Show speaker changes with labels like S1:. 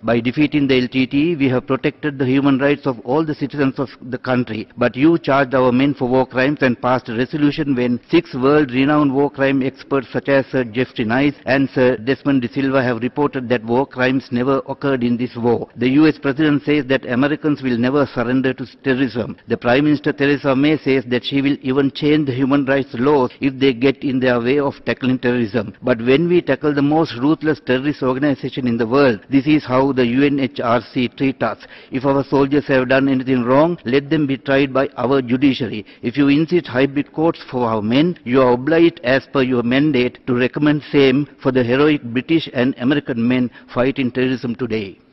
S1: By defeating the LTTE, we have protected the human rights of all the citizens of the country. But you charged our men for war crimes and passed a resolution when 6 world-renowned war crime experts such as Sir Jeffrey Nice and Sir Desmond De Silva have reported that war crimes never occurred in this war. The US President says that Americans will never surrender to terrorism. The Prime Minister Theresa May says that she will even change the human rights laws if they get in their way of tackling terrorism. But when we tackle the most ruthless terrorist organization in the world, this is how the UNHRC treat us. If our soldiers have done anything wrong, let them be tried by our judiciary. If you insist hybrid courts for our men, you are obliged as per your mandate to recommend same for the heroic British and American men fighting terrorism today.